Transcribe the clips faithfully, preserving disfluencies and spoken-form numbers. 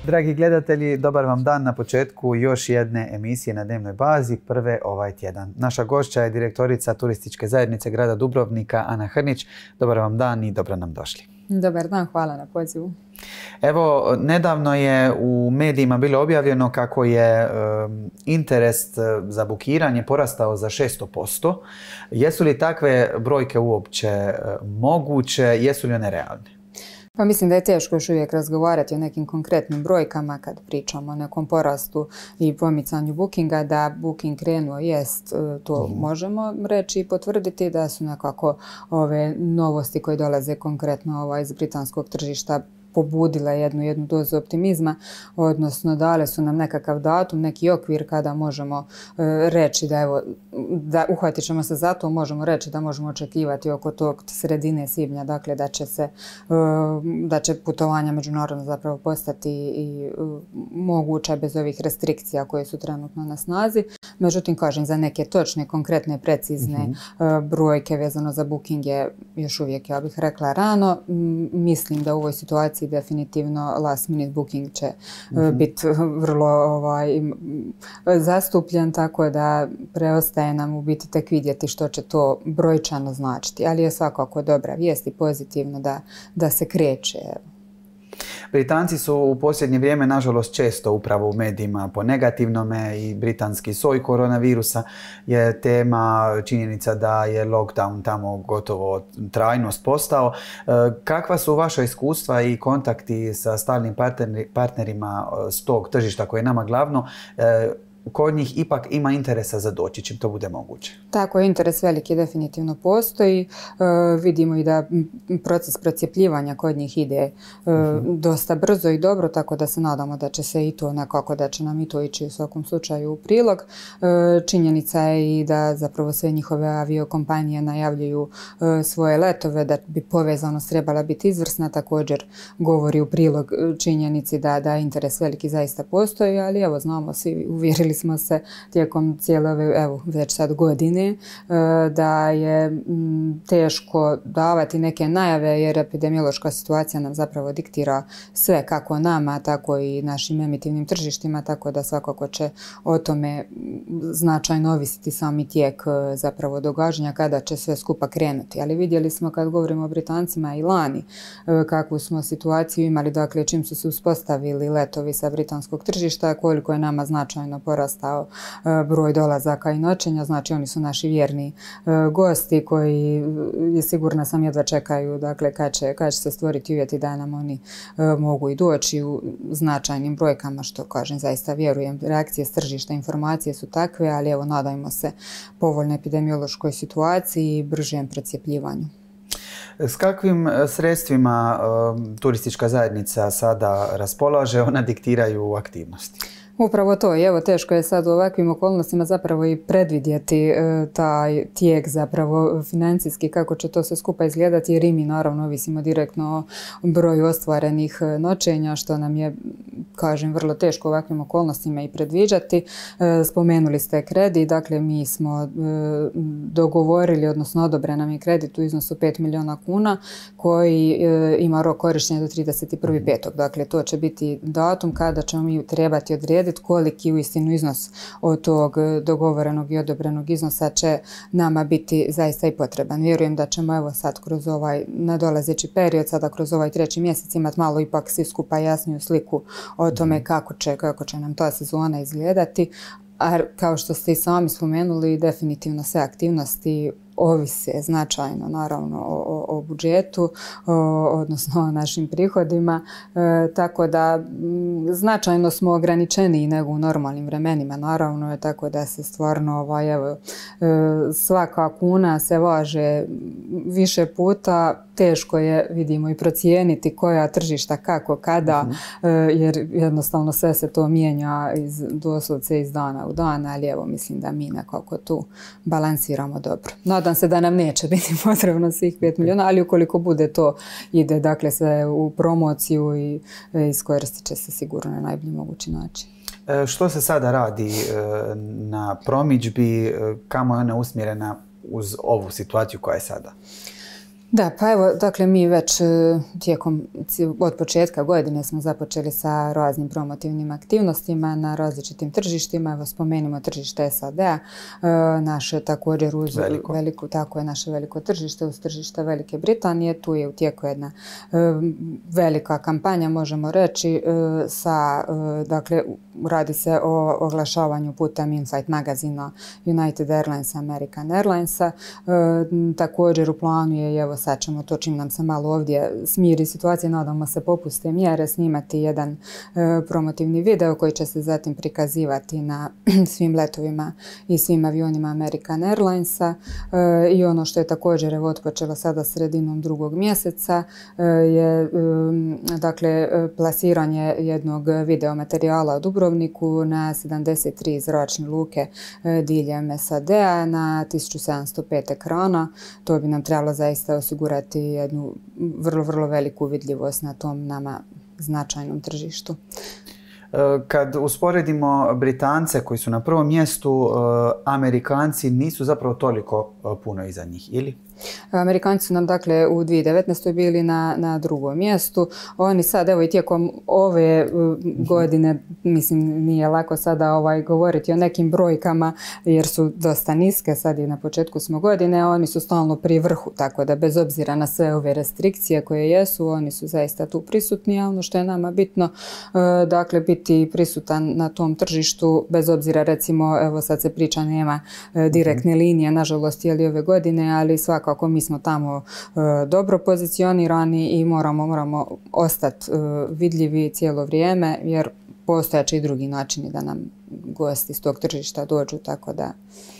Dragi gledatelji, dobar vam dan na početku još jedne emisije na dnevnoj bazi, prve ovaj tjedan. Naša gošća je direktorica Turističke zajednice grada Dubrovnika, Ana Hrnić. Dobar vam dan i dobro nam došli. Dobar dan, hvala na pozivu. Evo, nedavno je u medijima bilo objavljeno kako je um, interes za bukiranje porastao za šesto posto. Jesu li takve brojke uopće uh, moguće, jesu li one realne? Pa mislim da je teško još uvijek razgovarati o nekim konkretnim brojkama kad pričamo o nekom porastu i pomicanju bookinga. Da booking krenuo jest, to mm. možemo reći i potvrditi, da su nekako ove novosti koje dolaze konkretno ovaj, iz britanskog tržišta pobudila jednu, jednu dozu optimizma, odnosno dale su nam nekakav datum, neki okvir kada možemo e, reći da evo, da uhvatit ćemo se za to, možemo reći da možemo očekivati oko tog sredine svibnja, dakle da će se, e, da će putovanja međunarodno zapravo postati i e, moguća bez ovih restrikcija koje su trenutno na snazi. Međutim, kažem, za neke točne, konkretne, precizne mm-hmm. e, brojke vezano za booking je još uvijek, ja bih rekla, rano. M, mislim da u ovoj situaciji definitivno last minute booking će mm-hmm. biti vrlo ovaj, zastupljen, tako da preostaje nam u biti tek vidjeti što će to brojčano značiti. Ali je svakako dobra vijest i pozitivno da, da se kreće. Britanci su u posljednje vrijeme, nažalost, često upravo u medijima po negativnome i britanski soj koronavirusa je tema, činjenica da je lockdown tamo gotovo trajnost postao. Kakva su vaša iskustva i kontakti sa stalnim partnerima s tog tržišta koje je nama glavno? Kod njih ipak ima interesa za doći, čim to bude moguće. Tako je, interes veliki definitivno postoji. E, vidimo i da proces procjepljivanja kod njih ide e, mm-hmm. dosta brzo i dobro, tako da se nadamo da će se i to nekako, da će nam i to ići u svakom slučaju u prilog. E, činjenica je i da zapravo sve njihove aviokompanije najavljuju e, svoje letove, da bi povezanost trebala biti izvrsna, također govori u prilog činjenici da, da interes veliki zaista postoji, ali evo znamo svi, uvjerili smo se tijekom cijele ove, evo, već sad godine, da je teško davati neke najave jer epidemiološka situacija nam zapravo diktira sve, kako nama, tako i našim emitivnim tržištima, tako da svakako će o tome značajno ovisiti sami tijek zapravo događanja kada će sve skupa krenuti. Ali vidjeli smo kad govorimo o Britancima i lani kakvu smo situaciju imali, dakle čim su se uspostavili letovi sa britanskog tržišta, koliko je nama značajno porastao broj dolazaka i noćenja, znači oni su naši vjerni gosti koji je sigurna sam jedva čekaju, dakle kad će, kad će se stvoriti uvjeti da nam oni mogu i doći u značajnim brojkama, što kažem, zaista vjerujem. Reakcije s tržišta, informacije su takve, ali evo nadajmo se povoljnoj epidemiološkoj situaciji i bržem procjepljivanju. S kakvim sredstvima um, turistička zajednica sada raspolaže, ona diktiraju aktivnosti? Upravo to, i evo teško je sad u ovakvim okolnostima zapravo i predvidjeti e, taj tijek zapravo financijski, kako će to sve skupa izgledati, jer i mi naravno ovisimo direktno o broju ostvarenih noćenja, što nam je, kažem, vrlo teško u ovakvim okolnostima i predviđati. E, spomenuli ste kredit, dakle mi smo e, dogovorili, odnosno odobren nam je kredit u iznosu pet milijuna kuna koji e, ima rok korištenja do trideset prvog petog Dakle, to će biti datum kada ćemo mi trebati odrediti koliki uistinu iznos od tog dogovorenog i odobrenog iznosa će nama biti zaista i potreban. Vjerujem da ćemo evo sad kroz ovaj nadolazeći period, sada kroz ovaj treći mjesec imati malo ipak svi skupa jasniju sliku o tome kako će, kako će nam ta sezona izgledati. A kao što ste i sami spomenuli, definitivno sve aktivnosti ovise značajno naravno o, o, o budžetu, o, odnosno o našim prihodima, e, tako da m, značajno smo ograničeni nego u normalnim vremenima, naravno je tako da se stvarno ovaj, evo, e, svaka kuna se važe više puta, teško je, vidimo, i procijeniti koja tržišta, kako, kada, mm-hmm. e, jer jednostavno sve se to mijenja iz, doslovce iz dana u dan, ali evo mislim da mi nekako tu balansiramo dobro. Nadam se da nam neće biti potrebno svih pet milijuna, ali ukoliko bude to ide dakle sve u promociju i e, iskoristit će se sigurno na najbolji mogući način. E, što se sada radi e, na promidžbi, e, kamo je ona usmjerena uz ovu situaciju koja je sada? Da, pa evo, dakle, mi već tijekom, od početka godine smo započeli sa raznim promotivnim aktivnostima na različitim tržištima. Evo, spomenimo tržište S A D-a, naše također uz veliko. veliku, tako je naše veliko tržište, uz tržište Velike Britanije. Tu je u tijeku jedna velika kampanja, možemo reći, sa, dakle, radi se o oglašavanju putem in-flight magazina United Airlines, American Airlinesa. Također u planu je, evo sad ćemo to čim nam se malo ovdje smiri situacija, nadamo se popuste mjere, snimati jedan e, promotivni video koji će se zatim prikazivati na svim letovima i svim avionima American Airlinesa. E, I ono što je također evo otpočelo sada sredinom drugog mjeseca e, je e, dakle plasiranje jednog video materijala u Dubrovniku na sedamdeset tri zračne luke e, diljem S A D-a na tisuću sedamsto pet ekrana. To bi nam trebalo zaista osigurati jednu vrlo, vrlo veliku vidljivost na tom nama značajnom tržištu. Kad usporedimo Britance koji su na prvom mjestu, Amerikanci nisu zapravo toliko puno iza njih, ili? Amerikanci su nam dakle u dvije tisuće devetnaestoj bili na, na drugom mjestu. Oni sad evo i tijekom ove godine, mislim nije lako sada ovaj, govoriti o nekim brojkama jer su dosta niske, sad i na početku smo godine, a oni su stalno pri vrhu, tako da bez obzira na sve ove restrikcije koje jesu, oni su zaista tu prisutni, a ono što je nama bitno, dakle biti prisutan na tom tržištu, bez obzira recimo, evo sad se priča nema direktne linije, nažalost je li ove godine, ali svaka kako mi smo tamo e, dobro pozicionirani i moramo, moramo ostati e, vidljivi cijelo vrijeme jer postojaće i drugi načini da nam gosti s tog tržišta dođu, tako da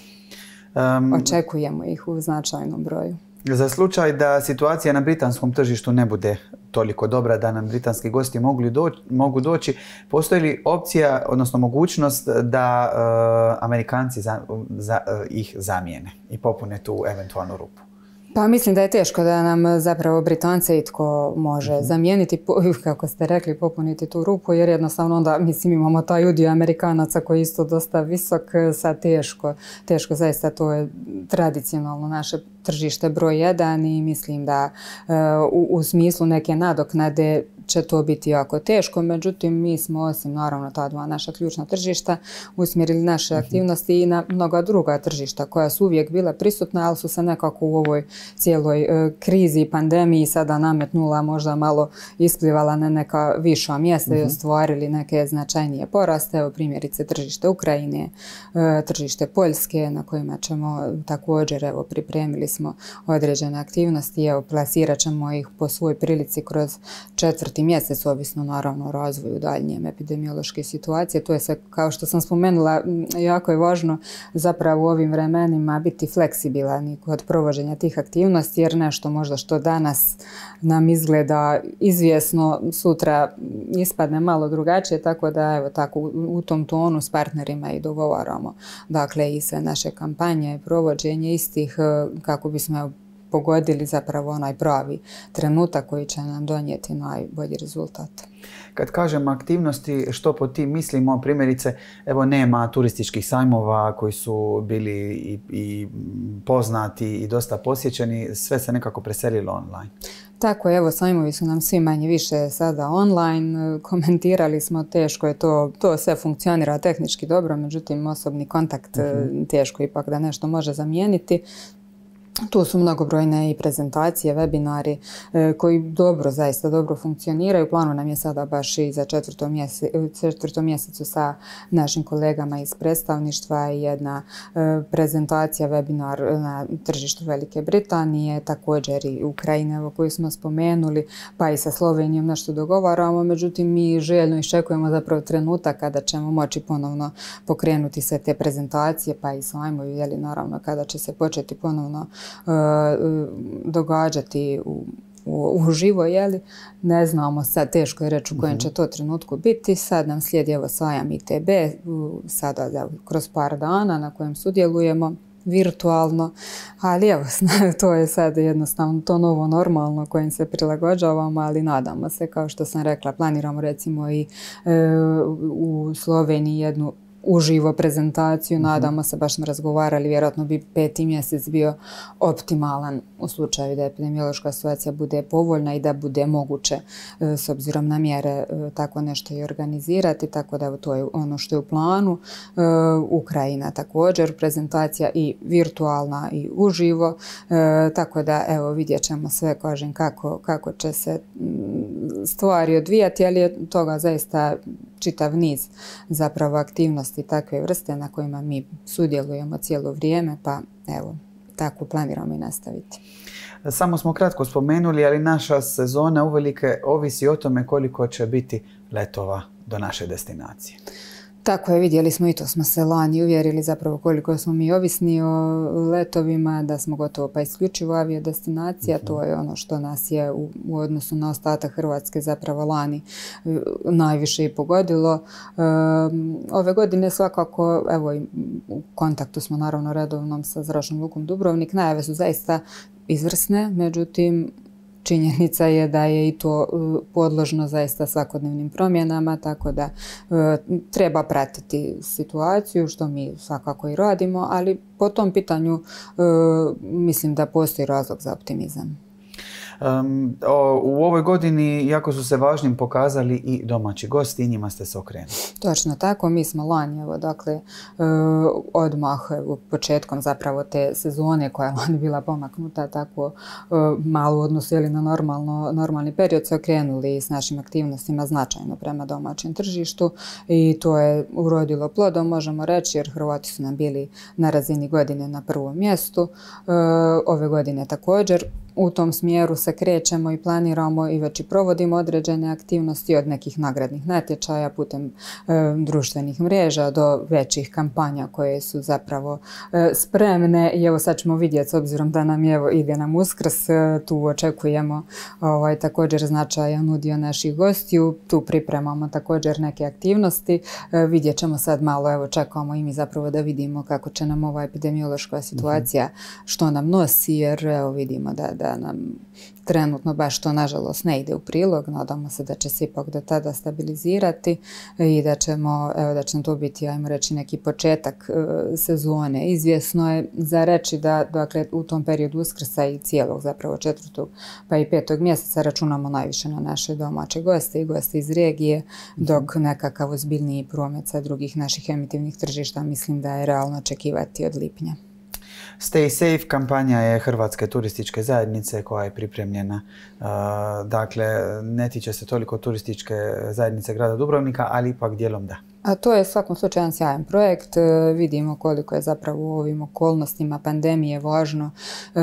um, očekujemo ih u značajnom broju. Za slučaj da situacija na britanskom tržištu ne bude toliko dobra da nam britanski gosti mogli doći, mogu doći, postoji li opcija, odnosno mogućnost da uh, Amerikanci za, za, uh, ih zamijene i popune tu eventualnu rupu? Pa mislim da je teško da nam zapravo Britance itko može mm-hmm. zamijeniti, kako ste rekli, popuniti tu rupu, jer jednostavno onda, mislim, imamo taj udio Amerikanaca koji je isto dosta visok, sad teško, teško zaista to je tradicionalno naše tržište broj jedan i mislim da uh, u, u smislu neke nadoknade će to biti jako teško, međutim mi smo osim naravno ta dva naša ključna tržišta usmjerili naše aktivnosti i na mnoga druga tržišta koja su uvijek bila prisutna, ali su se nekako u ovoj cijeloj e, krizi i pandemiji sada nametnula, možda malo isplivala na neka viša mjesta i ostvarili neke značajnije poraste. Evo primjerice tržište Ukrajine, e, tržište Poljske na kojima ćemo također, evo pripremili smo određene aktivnosti, evo plasirat ćemo ih po svoj prilici kroz četvrti mjesec, ovisno naravno o razvoju daljnjem epidemiološke situacije. To je sve, kao što sam spomenula, jako je važno zapravo u ovim vremenima biti fleksibilan i kod provođenja tih aktivnosti, jer nešto možda što danas nam izgleda izvjesno, sutra ispadne malo drugačije, tako da evo tako u tom tonu s partnerima i dogovaramo. Dakle i sve naše kampanje, provođenje istih kako bismo pogodili zapravo onaj pravi trenutak koji će nam donijeti najbolji rezultat. Kad kažem aktivnosti, što po tim mislimo? Primjerice, evo nema turističkih sajmova koji su bili i, i poznati i dosta posjećeni, sve se nekako preselilo online. Tako je, evo sajmovi su nam svi manje više sada online, komentirali smo, teško je to, to sve funkcionira tehnički dobro, međutim osobni kontakt uh-huh. teško ipak da nešto može zamijeniti. Tu su mnogobrojne i prezentacije, webinari e, koji dobro, zaista dobro funkcioniraju. U planu nam je sada baš i za četvrtom, mjese, četvrtom mjesecu sa našim kolegama iz predstavništva jedna e, prezentacija, webinar na tržištu Velike Britanije, također i Ukrajine, evo, koju smo spomenuli, pa i sa Slovenijom nešto dogovaramo. Međutim, mi željno iščekujemo zapravo trenutak kada ćemo moći ponovno pokrenuti sve te prezentacije, pa i sajmovi, jeli, naravno kada će se početi ponovno događati u, u, u živo, jeli? Ne znamo sad, teško je reći u kojem će to trenutku biti. Sad nam slijedi evo sajam I T B, sada da, kroz par dana na kojem sudjelujemo virtualno, ali evo, to je sad jednostavno to novo normalno kojim se prilagođavamo, ali nadamo se, kao što sam rekla, planiramo recimo i e, u Sloveniji jednu uživo prezentaciju, nadamo se, baš smo razgovarali, vjerojatno bi peti mjesec bio optimalan u slučaju da epidemiološka situacija bude povoljna i da bude moguće s obzirom na mjere tako nešto i organizirati, tako da to je ono što je u planu. Ukrajina također, prezentacija i virtualna i uživo, tako da evo vidjet ćemo sve, kažem, kako, kako će se stvari odvijati, ali je toga zaista čitav niz zapravo aktivnosti takve vrste na kojima mi sudjelujemo cijelo vrijeme, pa evo, tako planiramo i nastaviti. Samo smo kratko spomenuli, ali naša sezona uvelike ovisi o tome koliko će biti letova do naše destinacije. Tako je, vidjeli smo i to smo se lani uvjerili zapravo koliko smo mi ovisni o letovima, da smo gotovo pa isključivo aviodestinacija. To je ono što nas je u, u odnosu na ostatak Hrvatske zapravo lani najviše i pogodilo. E, ove godine svakako, evo u kontaktu smo naravno redovnom sa Zračnom lukom Dubrovnik, najave su zaista izvrsne, međutim činjenica je da je i to podložno zaista svakodnevnim promjenama, tako da e, treba pratiti situaciju, što mi svakako i radimo, ali po tom pitanju e, mislim da postoji razlog za optimizam. Um, o, u ovoj godini jako su se važnim pokazali i domaći gosti i njima ste se okrenuli. Točno tako, mi smo lani, evo, dakle, e, odmah evo, početkom zapravo te sezone koja je lani bila pomaknuta tako e, malo u odnosu ili na normalno, normalni period se okrenuli s našim aktivnostima značajno prema domaćem tržištu i to je urodilo plodom, možemo reći, jer Hrvati su nam bili na razini godine na prvom mjestu. E, ove godine također u tom smjeru se krećemo i planiramo i već i provodimo određene aktivnosti od nekih nagradnih natječaja putem e, društvenih mreža do većih kampanja koje su zapravo e, spremne i evo sad ćemo vidjeti s obzirom da nam je, evo, ide nam Uskrs, e, tu očekujemo ovaj, također značajan udio naših gostiju, tu pripremamo također neke aktivnosti, e, vidjet ćemo sad malo, evo čekamo i mi zapravo da vidimo kako će nam ova epidemiološka situacija, mm-hmm. što nam nosi, jer evo vidimo da, da da nam trenutno baš to nažalost ne ide u prilog. Nadamo se da će se ipak do tada stabilizirati i da ćemo, evo, da će to biti, ajmo reći, neki početak e, sezone. Izvjesno je za reći da, dakle, u tom periodu Uskrsa i cijelog zapravo četvrtog pa i petog mjeseca računamo najviše na naše domaće goste i goste iz regije, dok nekakav ozbiljniji promet sa drugih naših emitivnih tržišta mislim da je realno očekivati od lipnja. Stay Safe kampanja je Hrvatske turističke zajednice koja je pripremljena. Dakle, ne tiče se toliko turističke zajednice grada Dubrovnika, ali ipak dijelom da. A to je u svakom slučaju jedan sjajan projekt. E, vidimo koliko je zapravo u ovim okolnostima pandemije važno e,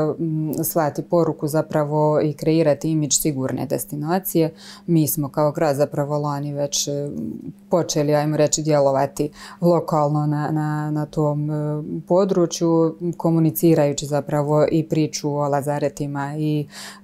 slati poruku zapravo i kreirati imidž sigurne destinacije. Mi smo kao grad zapravo lani već počeli, ajmo reći, djelovati lokalno na, na, na tom e, području, komunicirajući zapravo i priču o lazaretima i e,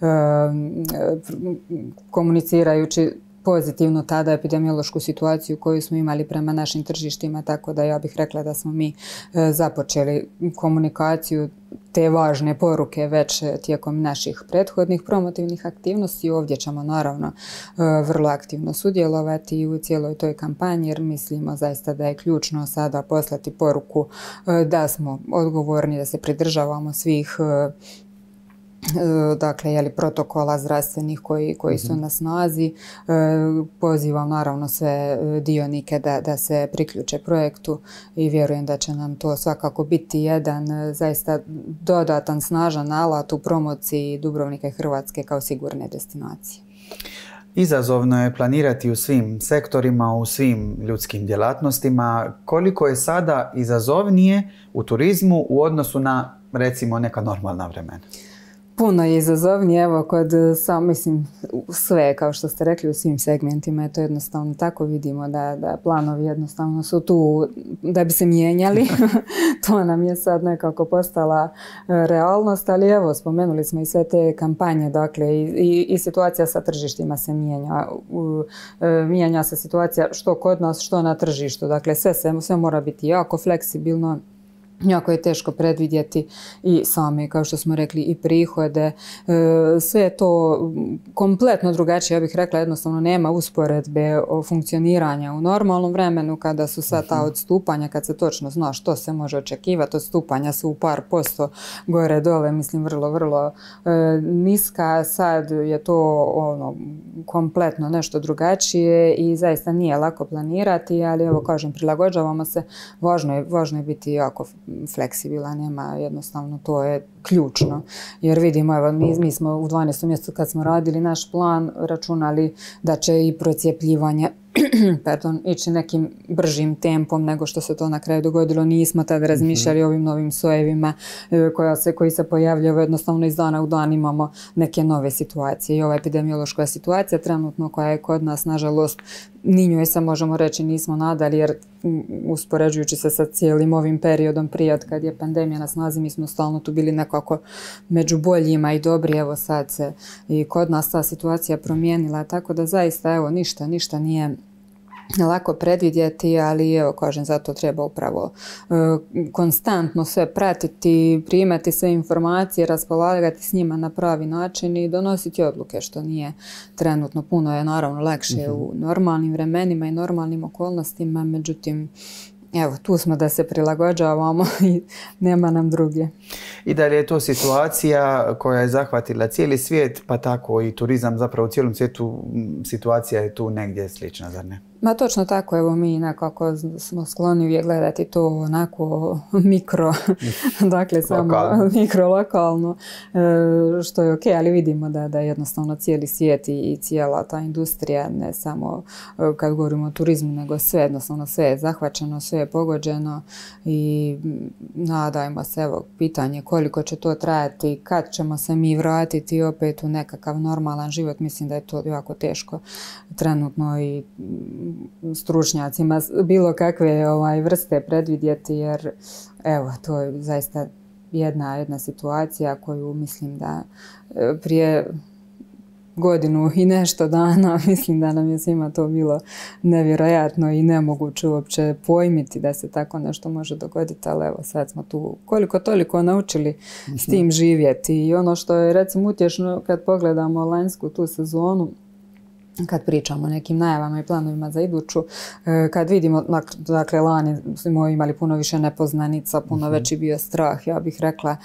komunicirajući pozitivno tada epidemiološku situaciju koju smo imali prema našim tržištima, tako da ja bih rekla da smo mi e, započeli komunikaciju te važne poruke već tijekom naših prethodnih promotivnih aktivnosti. Ovdje ćemo naravno e, vrlo aktivno sudjelovati u cijeloj toj kampanji jer mislimo zaista da je ključno sada poslati poruku e, da smo odgovorni, da se pridržavamo svih e, dakle, jeli, protokola zdravstvenih koji, koji su na snazi. E, pozivam naravno sve dionike da, da se priključe projektu i vjerujem da će nam to svakako biti jedan zaista dodatan snažan alat u promociji Dubrovnika i Hrvatske kao sigurne destinacije. Izazovno je planirati u svim sektorima, u svim ljudskim djelatnostima. Koliko je sada izazovnije u turizmu u odnosu na, recimo, neka normalna vremena? Puno je izazovnije, evo kod sam, mislim, sve, kao što ste rekli, u svim segmentima je to jednostavno tako, vidimo da, da planovi jednostavno su tu da bi se mijenjali. To nam je sad nekako postala realnost, ali evo, spomenuli smo i sve te kampanje, dakle, i, i, i situacija sa tržištima se mijenja. U, e, mijenja se situacija što kod nas, što na tržištu, dakle, sve, se, sve mora biti jako fleksibilno. jako je teško predvidjeti i same, kao što smo rekli, i prihode. Sve je to kompletno drugačije, ja bih rekla, jednostavno nema usporedbe o funkcioniranja u normalnom vremenu kada su sad ta odstupanja, kad se točno zna što se može očekivati, odstupanja su u par posto gore dole, mislim vrlo, vrlo niska. Sad je to ono, kompletno nešto drugačije i zaista nije lako planirati, ali evo kažem, prilagođavamo se, važno je, važno je biti jako fleksibilan, nema, jednostavno to je ključno, jer vidimo, evo, mi, mi smo u dvanaestom mjesecu kad smo radili naš plan računali da će i procjepljivanje pardon, ići nekim bržim tempom nego što se to na kraju dogodilo. Nismo tada razmišljali o ovim novim sojevima koja se, koji se pojavljaju, jednostavno iz dana u dan imamo neke nove situacije i ova epidemiološka situacija trenutno koja je kod nas, nažalost, ni njoj se možemo reći nismo nadali, jer uspoređujući se sa cijelim ovim periodom prije kad je pandemija na snazi, mi smo stalno tu bili nekako među boljima i dobri. Evo sad se i kod nas ta situacija promijenila, tako da zaista evo ništa, ništa nije lako predvidjeti, ali evo kažem, zato treba upravo e, konstantno sve pratiti, primati sve informacije, raspolagati s njima na pravi način i donositi odluke, što nije trenutno. Puno je naravno lakše mm-hmm. u normalnim vremenima i normalnim okolnostima, međutim evo, tu smo da se prilagođavamo i nema nam druge. I dalje je to situacija koja je zahvatila cijeli svijet, pa tako i turizam, zapravo u cijelom svijetu situacija je tu negdje slična, zar ne? Ma točno tako, evo mi nekako smo skloni uvijek gledati to onako mikro, dakle samo mikro lokalno, što je ok, ali vidimo da, da jednostavno cijeli svijet i, i cijela ta industrija, ne samo kad govorimo o turizmu, nego sve, jednostavno sve je zahvaćeno, sve je pogođeno i nadajmo se, evo, pitanje koliko će to trajati, kad ćemo se mi vratiti opet u nekakav normalan život, mislim da je to jako teško trenutno i stručnjacima bilo kakve ovaj, vrste predvidjeti, jer evo, to je zaista jedna, jedna situacija koju mislim da prije godinu i nešto dana mislim da nam je svima to bilo nevjerojatno i nemoguće uopće pojmiti da se tako nešto može dogoditi, ali evo sad smo tu koliko toliko naučili mm-hmm. s tim živjeti. I ono što je recimo utješno kad pogledamo lanjsku tu sezonu, kad pričamo o nekim najavama i planovima za iduću, kad vidimo, dakle, lani smo imali puno više nepoznanica, puno uh-huh. veći bio strah, ja bih rekla,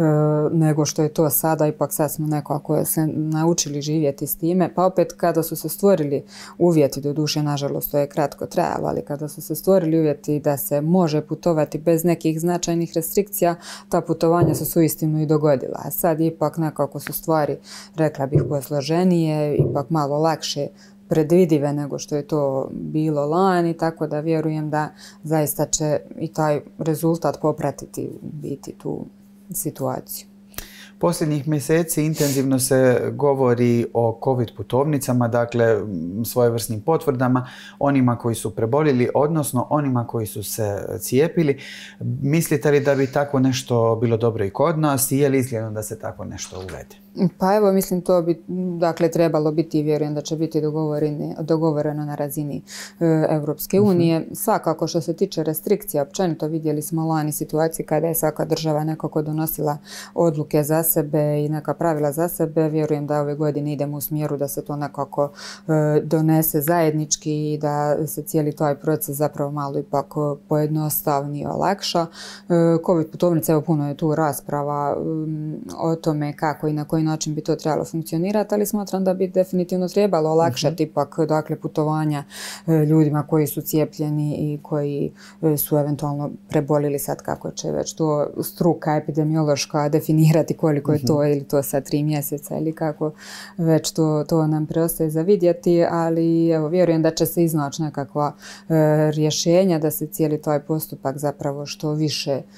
nego što je to sada. Ipak sad smo nekako se naučili živjeti s time, pa opet kada su se stvorili uvjeti, do duše, nažalost, to je kratko trajalo, ali kada su se stvorili uvjeti da se može putovati bez nekih značajnih restrikcija, ta putovanja su se uistinu i dogodila. A sad ipak nekako su stvari, rekla bih, posloženije, ipak malo lakše predvidive nego što je to bilo lani, tako da vjerujem da zaista će i taj rezultat popratiti biti tu situaciju. Posljednjih mjeseci intenzivno se govori o COVID putovnicama, dakle svojevrsnim potvrdama onima koji su preboljeli, odnosno onima koji su se cijepili. Mislite li da bi tako nešto bilo dobro i kod nas i je li izgledno da se tako nešto uvede? Pa evo, mislim, to bi dakle trebalo biti i vjerujem da će biti dogovoreno na razini e, Europske unije. Uh-huh. Svakako što se tiče restrikcija, općenito vidjeli smo lani situacije kada je svaka država nekako donosila odluke za sebe i neka pravila za sebe. Vjerujem da ove godine idemo u smjeru da se to nekako e, donese zajednički i da se cijeli taj proces zapravo malo ipak pojednostavni i olakša. E, COVID putovnice, evo, puno je tu rasprava um, o tome kako i na koji način bi to trebalo funkcionirati, ali smatram da bi definitivno trebalo olakšati uh-huh. ipak dakle, putovanja e, ljudima koji su cijepljeni i koji e, su eventualno prebolili, sad kako će već to struka epidemiološka definirati koliko uh-huh. je to, ili to sad tri mjeseca ili kako već to, to nam preostaje za vidjeti, ali evo, vjerujem da će se iznaći nekakva e, rješenja da se cijeli taj postupak zapravo što više e,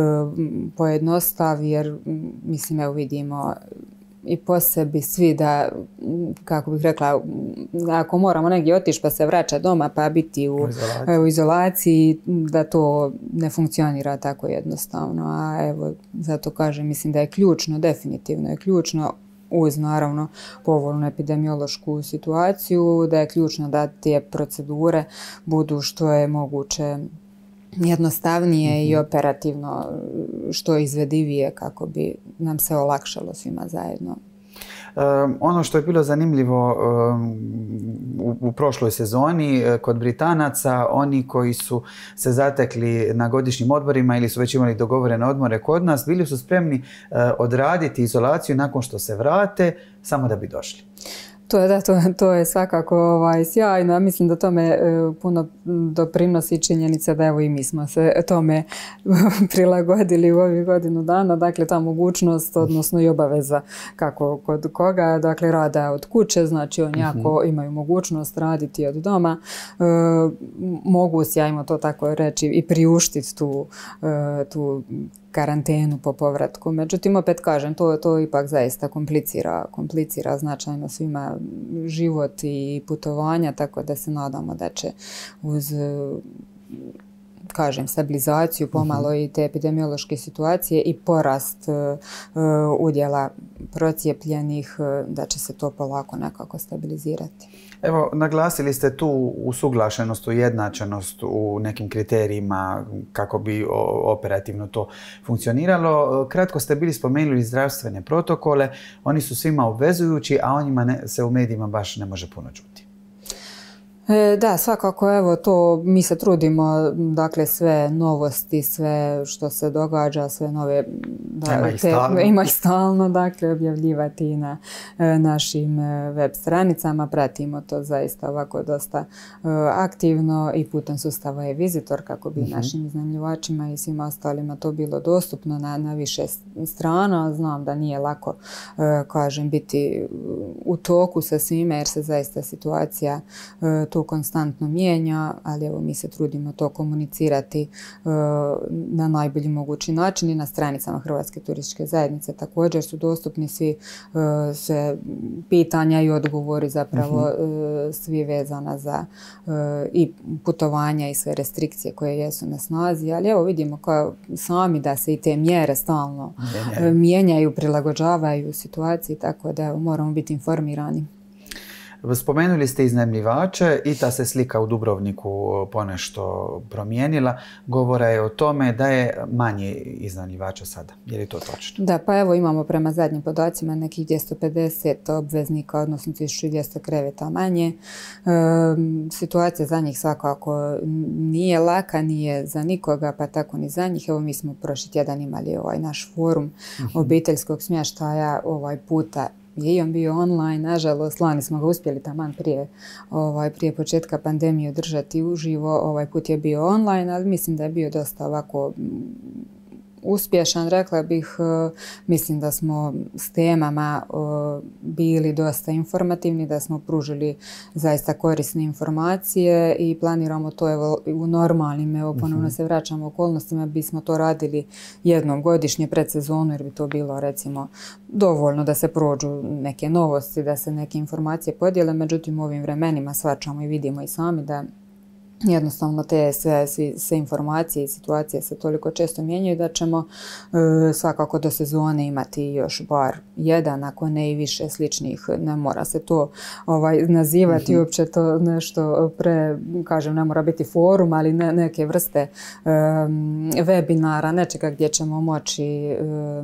pojednostavi, jer mislim, evo, vidimo i po sebi svi da, kako bih rekla, ako moramo negdje otići pa se vraća doma pa biti u, izolaciji. u izolaciji, da to ne funkcionira tako jednostavno. A evo, zato kažem, mislim da je ključno, definitivno je ključno, uz naravno povoljnu epidemiološku situaciju, da je ključno da te procedure budu što je moguće jednostavnije i operativno što izvedivije kako bi nam se olakšalo svima zajedno. Um, ono što je bilo zanimljivo um, u, u prošloj sezoni uh, kod Britanaca, oni koji su se zatekli na godišnjim odmorima ili su već imali dogovorene odmore kod nas, bili su spremni uh, odraditi izolaciju nakon što se vrate, samo da bi došli. To je, da, to, to je svakako ovaj, sjajno. Mislim da tome e, puno doprinosi činjenica da evo i mi smo se tome prilagodili u ovih godinu dana. Dakle, ta mogućnost, odnosno i obaveza kako kod koga, dakle, rada od kuće, znači oni jako imaju mogućnost raditi od doma. E, mogu si, ajmo to tako reći, i priuštiti tu, e, tu karantenu po povratku. Međutim, opet kažem, to, to ipak zaista komplicira, komplicira značajno svima život i putovanja, tako da se nadamo da će uz, kažem, stabilizaciju pomalo uh-huh. i te epidemiološke situacije i porast uh, udjela procijepljenih, uh, da će se to polako nekako stabilizirati. Evo, naglasili ste tu usuglašenost, ujednačenost u nekim kriterijima kako bi operativno to funkcioniralo. Kratko ste bili spomenuli zdravstvene protokole, oni su svima obvezujući, a o njima ne, se u medijima baš ne može puno čuti. E, da, svakako, evo to mi se trudimo, dakle sve novosti, sve što se događa, sve nove, da, ima ih stalno, te, ima ih stalno dakle, objavljivati i na e, našim web stranicama, pratimo to zaista ovako dosta e, aktivno i putem sustava e-Visitor kako bi uh-huh. našim iznajmljivačima i svima ostalima to bilo dostupno na, na više strana. Znam da nije lako, e, kažem, biti u toku sa svime jer se zaista situacija e, tu konstantno mijenja, ali evo mi se trudimo to komunicirati uh, na najbolji mogući način i na stranicama Hrvatske turističke zajednice također su dostupni svi uh, sve pitanja i odgovori zapravo uh-huh. uh, svi vezana za uh, i putovanja i sve restrikcije koje jesu na snazi, ali evo vidimo kao sami da se i te mjere stalno uh, mijenjaju, prilagođavaju situaciji, tako da evo, moramo biti informirani. Spomenuli ste iznajmljivače i ta se slika u Dubrovniku ponešto promijenila. Govora je o tome da je manje iznajmljivača sada. Je li to točno? Da, pa evo imamo prema zadnjim podacima nekih dvjesto pedeset obveznika, odnosno tisuću dvjesto kreveta manje. E, situacija za njih svakako nije laka, nije za nikoga, pa tako ni za njih. Evo mi smo prošli tjedan imali ovaj naš forum uh-huh. obiteljskog smještaja, ovaj puta je i on bio online, nažalost, lani smo ga uspjeli taman prije, ovaj, prije početka pandemije održati uživo, ovaj put je bio online, ali mislim da je bio dosta ovako uspješan, rekla bih. Mislim da smo s temama bili dosta informativni, da smo pružili zaista korisne informacije i planiramo to evo, u normalnim, evo ponovno se vraćamo okolnostima, bismo to radili jednom godišnje pred sezonu jer bi to bilo recimo dovoljno da se prođu neke novosti, da se neke informacije podijele, međutim u ovim vremenima shvaćamo i vidimo i sami da jednostavno te sve, sve informacije i situacije se toliko često mijenjaju da ćemo e, svakako do sezone imati još bar jedan, ako ne i više sličnih. Ne mora se to ovaj, nazivati, mm-hmm. uopće to nešto pre, kažem, ne mora biti forum, ali ne, neke vrste e, webinara, nečega gdje ćemo moći e,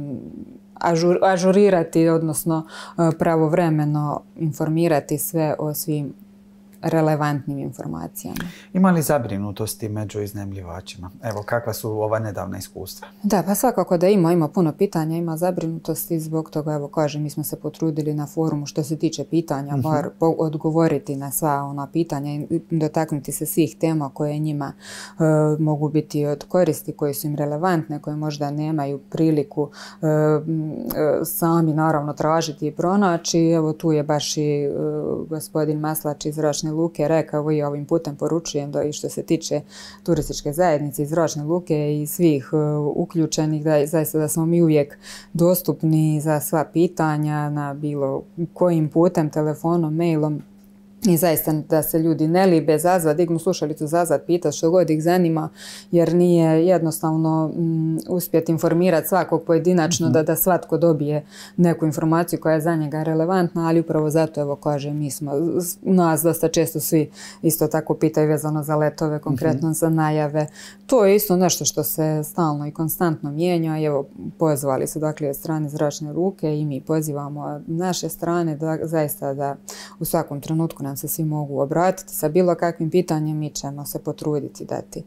ažur, ažurirati, odnosno e, pravovremeno informirati sve o svim relevantnim informacijama. Ima li zabrinutosti među iznajmljivačima? Evo, kakva su ova nedavna iskustva? Da, pa svakako da ima, ima puno pitanja, ima zabrinutosti, zbog toga, evo kažem, mi smo se potrudili na forumu što se tiče pitanja, uh-huh. bar odgovoriti na sva ona pitanja i dotaknuti se svih tema koje njima e, mogu biti od koristi, koje su im relevantne, koje možda nemaju priliku e, e, sami naravno tražiti i pronaći. Evo tu je baš i e, gospodin Maslač iz Zračne luke rekao i ovim putem poručujem da i što se tiče turističke zajednice iz Zračne luke i svih uh, uključenih, da zaista da smo mi uvijek dostupni za sva pitanja na bilo kojim putem, telefonom, mailom. I zaista da se ljudi ne libe zazvat, dignu slušalicu zazvat, pitati što god ih zanima, jer nije jednostavno m, uspjeti informirati svakog pojedinačno mm-hmm. da, da svatko dobije neku informaciju koja je za njega relevantna, ali upravo zato, evo kaže, mi smo, nas dosta često svi isto tako pitaju vezano za letove, konkretno mm-hmm. za najave. To je isto nešto što se stalno i konstantno mijenja. Evo, pozvali su dakle od strane zračne luke i mi pozivamo naše strane da zaista da u svakom trenutku nam se svi mogu obratiti sa bilo kakvim pitanjem, mi ćemo se potruditi dati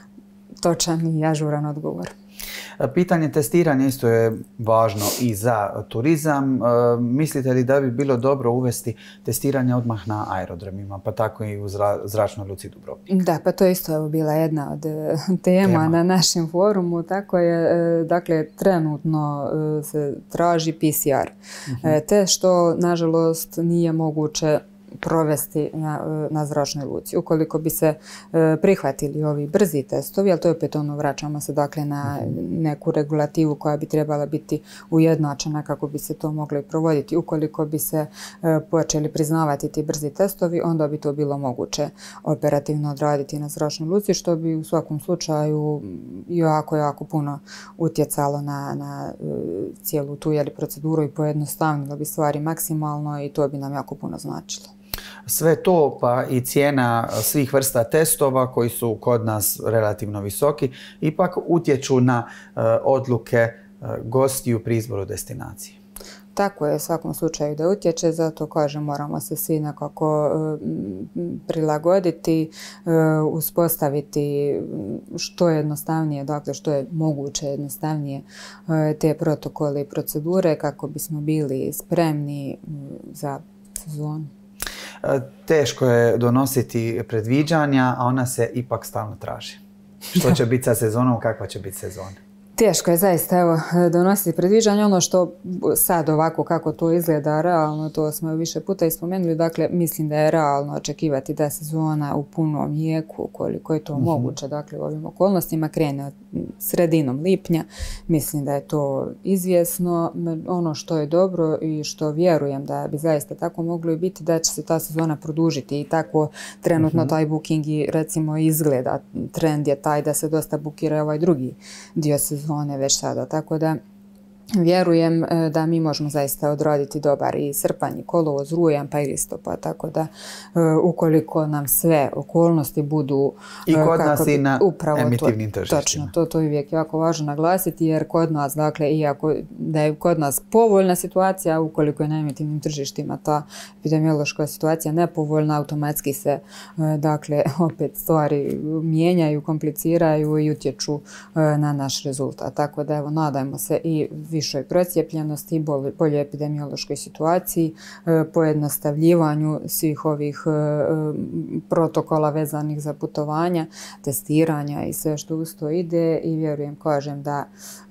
točan i ažuran odgovor. Pitanje testiranja isto je važno i za turizam. Mislite li da bi bilo dobro uvesti testiranje odmah na aerodromima, pa tako i u zračnoj luci Dubrovnik? Da, pa to je isto evo bila jedna od tema, tema na našem forumu. Tako je, dakle, trenutno se traži P C R uh-huh. test, što nažalost nije moguće provesti na, na zračnoj luci. Ukoliko bi se e, prihvatili ovi brzi testovi, ali to je opet ono, vraćamo se dakle na neku regulativu koja bi trebala biti ujednačena kako bi se to moglo i provoditi. Ukoliko bi se e, počeli priznavati ti brzi testovi, onda bi to bilo moguće operativno odraditi na zračnoj luci, što bi u svakom slučaju jako, jako puno utjecalo na, na e, cijelu tu jeli, proceduru i pojednostavnilo bi stvari maksimalno i to bi nam jako puno značilo. Sve to pa i cijena svih vrsta testova koji su kod nas relativno visoki ipak utječu na uh, odluke uh, gostiju pri izboru destinacije. Tako je u svakom slučaju da utječe, zato kažem moramo se svi nekako uh, prilagoditi, uh, uspostaviti što je jednostavnije, dakle što je moguće jednostavnije uh, te protokole i procedure kako bismo bili spremni um, za sezonu. Teško je donositi predviđanja, a ona se ipak stalno traži. Što će biti sa sezonom, kakva će biti sezona? Teško je zaista evo, donositi predviđanja. Ono što sad ovako kako to izgleda realno, to smo više puta ispomenuli, dakle mislim da je realno očekivati da sezona u punom jeku, koliko je to mm-hmm. moguće, dakle u ovim okolnostima krene sredinom lipnja. Mislim da je to izvjesno. Ono što je dobro i što vjerujem da bi zaista tako moglo i biti, da će se ta sezona produžiti i tako trenutno mm-hmm. taj booking i recimo izgleda. Trend je taj da se dosta bukira ovaj drugi dio sezona zone već sada, tako da vjerujem da mi možemo zaista odraditi dobar i srpanj, i kolovoz, rujan pa i listopad, tako da ukoliko nam sve okolnosti budu i kod nas i na emitivnim tržištima. Točno, to, to je uvijek jako važno naglasiti jer kod nas, dakle, iako da je kod nas povoljna situacija, ukoliko je na emitivnim tržištima ta epidemiološka situacija nepovoljna, automatski se, dakle, opet stvari mijenjaju, kompliciraju i utječu na naš rezultat. Tako da, evo, nadajmo se i višoj procijepljenosti, boljoj epidemiološkoj situaciji, pojednostavljivanju svih ovih protokola vezanih za putovanja, testiranja i sve što uz to ide i vjerujem, kažem, da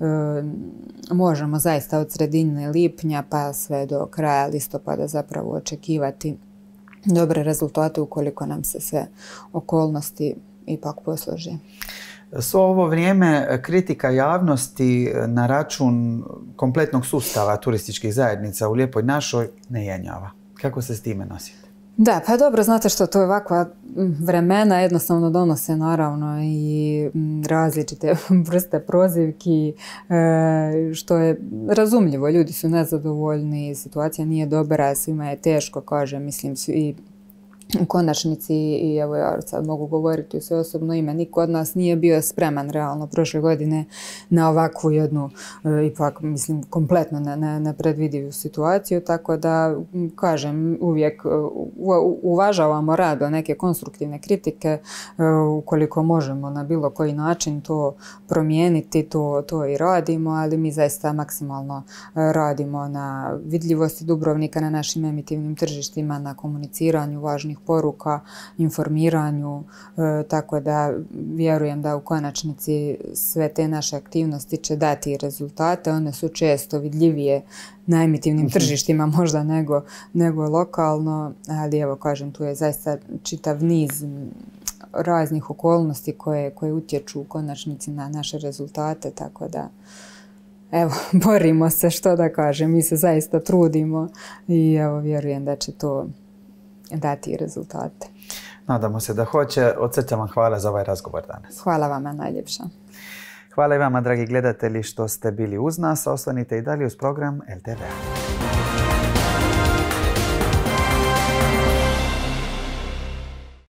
možemo zaista od sredine lipnja pa sve do kraja listopada zapravo očekivati dobre rezultate ukoliko nam se sve okolnosti ipak poslože. Svo ovo vrijeme kritika javnosti na račun kompletnog sustava turističkih zajednica u Lijepoj našoj ne jenjava. Kako se s time nosite? Da, pa dobro, znate što to je ovakva vremena, jednostavno donose naravno i različite vrste prozivki, što je razumljivo. Ljudi su nezadovoljni, situacija nije dobra, svima je teško, kažem, mislim, svi u konačnici, i evo ja sad mogu govoriti u sve osobno ime, niko od nas nije bio spreman realno prošle godine na ovakvu jednu, e, ipak mislim kompletno nepredvidivu situaciju, tako da kažem uvijek u, uvažavamo rado neke konstruktivne kritike, e, ukoliko možemo na bilo koji način to promijeniti, to, to i radimo, ali mi zaista maksimalno radimo na vidljivosti Dubrovnika na našim emitivnim tržištima, na komuniciranju važnih poruka, informiranju, e, tako da vjerujem da u konačnici sve te naše aktivnosti će dati rezultate. One su često vidljivije na emitivnim tržištima možda nego, nego lokalno, ali evo kažem, tu je zaista čitav niz raznih okolnosti koje, koje utječu u konačnici na naše rezultate, tako da evo, borimo se, što da kažem, mi se zaista trudimo i evo, vjerujem da će to dati rezultate. Nadamo se da hoće. Od srca vam hvala za ovaj razgovor danas. Hvala vama najljepša. Hvala i vama, dragi gledatelji, što ste bili uz nas. Ostanite i dalje uz program L T V-a.